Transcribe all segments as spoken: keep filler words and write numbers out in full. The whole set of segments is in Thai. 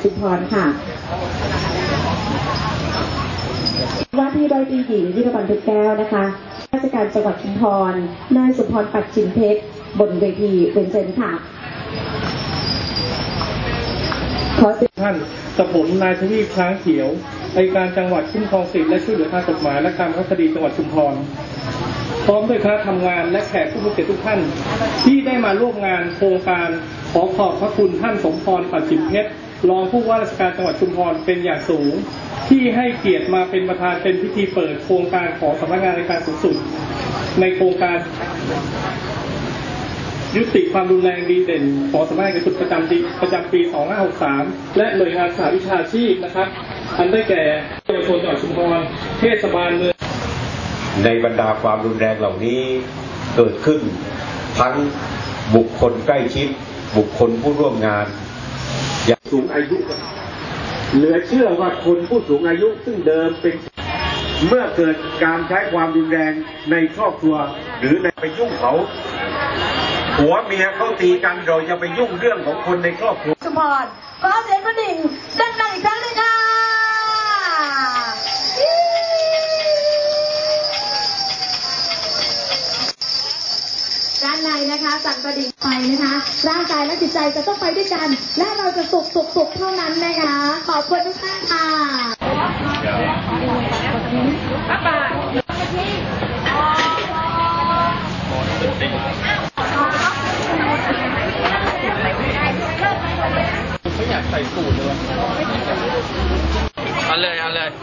ชุมพรค่ะว่าที่ร้อยตรีหญิงยุทธบันทึกแก้วนะคะราชการจังหวัดชุมพรนายสุพรปัจฉิมเพชรบนเวทีเป็นเชิญค่ะขอท่านกับผมนายทวีปช้างเขียวอัยการจังหวัดคุ้มครองสิทธิและช่วยเหลือทางกฎหมายและการคดีจังหวัดชุมพรพร้อมด้วยคณะทำงานและแขกผู้มีเกียรติทุกท่านที่ได้มาร่วมงานโครงการขอขอบพระคุณท่านสมพรปัจฉิมเพชรรองผู้ว่าราชการจังหวัดชุมพรเป็นอย่างสูงที่ให้เกียรติมาเป็นประธานเป็นพิธีเปิดโครงการของสำนักงานอัยการสูงสุดในโครงการยุติความรุนแรงดีเด่นของสำนักงานอัยการสูงสุดประจำปีประจำปีสองพันห้าร้อยหกสิบสามและหน่วยงานสหวิชาชีพนะครับอันได้แก่เยาวชนจังหวัดชุมพรเทศบาลเมืองในบรรดาความรุนแรงเหล่านี้เกิดขึ้นทั้งบุคคลใกล้ชิดบุคคลผู้ร่วมงานอย่างสูงอายุเหลือเชื่อว่าคนผู้สูงอายุซึ่งเดิมเป็นเมื่อเกิดการใช้ความรุนแรงในครอบครัวหรือในไปยุ่งเขาผัวเมียเขาตีกันเราจะไปยุ่งเรื่องของคนในครอบครัวชุมพรขอเสียงกระดิ่งดังๆอีกครั้งเลยค่ะด้านในนะคะสั่นกระดิ่งไปนะคะร่างกายและจิตใจจะต้องไปด้วยกันและเราจะสุขสุขสุขเท่านั้นนะคะขอบคุณทุกท่านค่ะไม่อยากใส่สูทเลยเอาเลยเอาเลย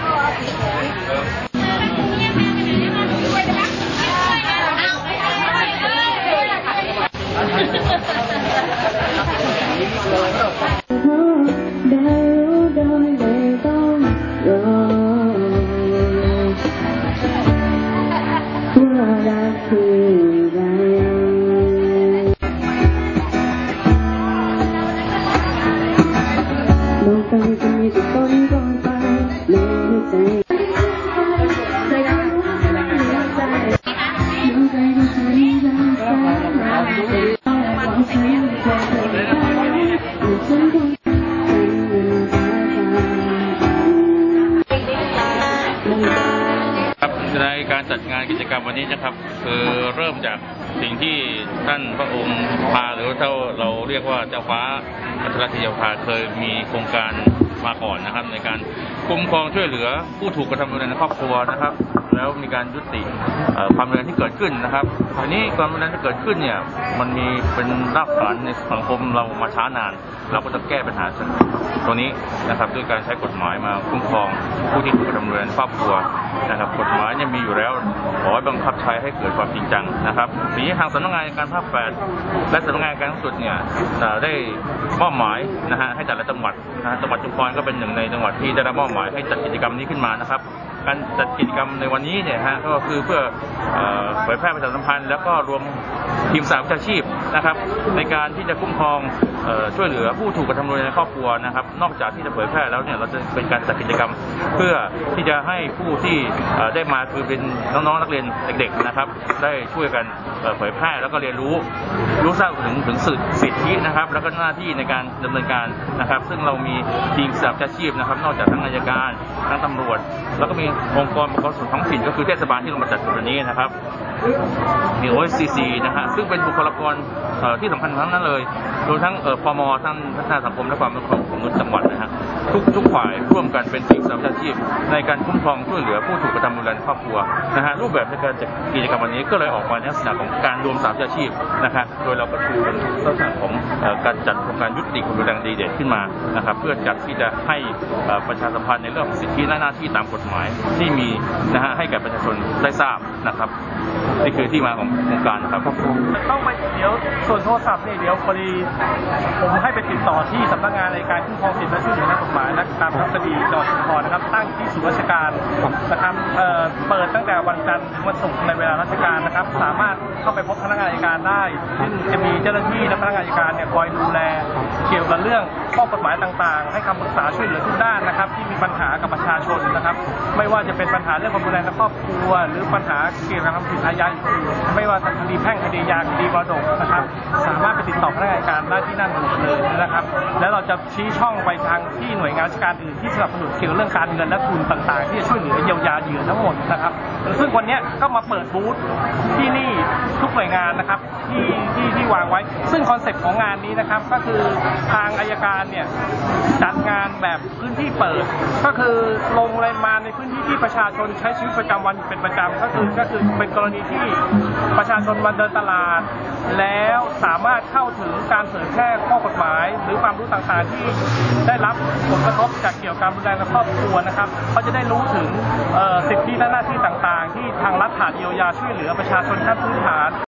ในการจัดงานกิจกรรมวันนี้นะครับคือเริ่มจากสิ่งที่ท่านพระองค์พาหรือเท่าเราเรียกว่าเจ้าฟ้าพัชรศรีพาเคยมีโครงการมาก่อนนะครับในการคุ้มครองช่วยเหลือผู้ถูกกระทำรุนแรงในครอบครัวนะครับแล้วมีการยุติความรุนแรงที่เกิดขึ้นนะครับทีนี้ความรุนแรงที่เกิดขึ้นเนี่ยมันมีเป็นรากฐานในสังคมเรามาช้านานเราก็จะแก้ปัญหาตรงนี้นะครับด้วยการใช้กฎหมายมาคุ้มครองผู้ที่ถูกกระทำรุนแรงในครอบครัวนะครับกฎหมายเนี่ยมีอยู่แล้วขอให้บังคับใช้ให้เกิดความจริงจังนะครับทีนี้ทางสำนักงานการภาคแปดและสำนักงานการสูงสุดเนี่ยได้มอบหมายนะฮะให้แต่ละจังหวัดนะจังหวัดชุมพรก็เป็นหนึ่งในจังหวัดที่ได้รับมอบหมายให้จัดกิจกรรมนี้ขึ้นมานะครับการจัดกิจกรรมในวันนี้เนี่ยฮะก็คือเพื่อเผยแพร่ประชาสัมพันธ์แล้วก็รวมทีมสหวิชาชีพนะครับในการที่จะคุ้มครองช่วยเหลือผู้ถูกกระทำรุนแรงในครอบครัวนะครับนอกจากที่จะเผยแพร่แล้วเนี่ยเราจะเป็นการจัดกิจกรรมเพื่อที่จะให้ผู้ที่ได้มาคือเป็นน้องๆนักเรียนเด็กๆนะครับได้ช่วยกันเผยแพร่แล้วก็เรียนรู้รู้ทราบถึงถึงสิทธินะครับแล้วก็หน้าที่ในการดำเนินการนะครับซึ่งเรามีทีมสหวิชาชีพนะครับนอกจากทั้งอัยการทั้งตำรวจแล้วก็มีองค์กรปกครองส่วนท้องถิ่นก็คือเทศบาลที่ลงมาจัดวันนี้นะครับมี โอ เอส ซี ซี นะฮะซึ่งเป็นบุคลากรที่สำคัญทั้งนั้นเลยรวมทั้งพม.ทั้งพัฒนาสังคมและความมั่นคงของมนุษย์จังหวัดนะฮะทุกทุกฝ่ายร่วมกันเป็นทีมสหวิชาชีพในการคุ้มครองช่วยเหลือผู้ถูกกระทำรุนแรงในครอบครัวนะฮะรูปแบบในการจัดกิจกรรมวันนี้ก็เลยออกมาในลักษณะของการรวมสหวิชาชีพนะครับโดยเราก็ชูเป็นลักษณะของการจัดโครงการยุติความรุนแรงดีเด่นขึ้นมานะครับเพื่อจัดที่จะให้ประชาสัมพันธ์ในเรื่องของสิทธิและหน้าที่ตามกฎหมายที่มีนะฮะให้แก่ประชาชนได้ทราบนะครับนี่คือที่มาของโครงการนะครับต้องไปเดี๋ยวส่วนโทรศัพท์นี่เดี๋ยวพอดีผมให้ไปติดต่อที่สำนักงานอัยการคุ้มครองสิทธิและช่วยเหลือทางกฎหมายและตามคดีจังหวัดชุมพรนะครับตั้งที่ศูนย์ราชการนะครับเปิดตั้งแต่วันจันทร์ถึงวันศุกร์ในเวลาราชการนะครับสามารถเข้าไปพบพนักงานอัยการได้ซึ่งจะมีเจ้าหน้าที่และพนักงานอัยการเนี่ยคอยดูแลเกี่ยวกับเรื่องข้อกฎหมายต่างๆให้คำปรึกษาช่วยเหลือทุกด้านนะครับที่มีปัญหากับประชาชนนะครับไม่ว่าจะเป็นปัญหาเรื่องความรุนแรงในครอบครัวหรือปัญหาเกี่ยวกับทำผิดอาญาอื่นไม่ว่าคดีแพ่งคดียาคดีมรดกนะครับสามารถไปติดต่อพนักงานการได้ที่นั่นเลยนะครับแล้วเราจะชี้ช่องไปทางที่หน่วยงานราชการอื่นที่สนับสนุนเกี่ยวกับเรื่องการเงินและทุนต่างๆที่จะช่วยเหลือเยียวยาเหยื่อทั้งหมดนะครับซึ่งวันนี้ก็มาเปิดบูธที่นี่ทุกหน่วยงานนะครับที่ที่ที่วางไว้ซึ่งคอนเซ็ปต์ของงานนี้นะครับก็คือทางอัยการเนี่ยจัดงานแบบพื้นที่เปิดก็คือลงรายมาในพื้นที่ที่ประชาชนใช้ชีวิตประจำวันเป็นประจำก็คือก็คือเป็นกรณีที่ประชาชนมาเดินตลาดแล้วสามารถเข้าถึงการเผยแพร่ข้อกฎหมายหรือความรู้ต่างๆที่ได้รับผลกระทบจากเกี่ยวกับการรุนแรงในครอบครัวนะครับเขาจะได้รู้ถึงสิทธิและหน้าที่ต่างๆที่ทางรัฐฐานเยียวยาช่วยเหลือประชาชนขั้นพื้นฐาน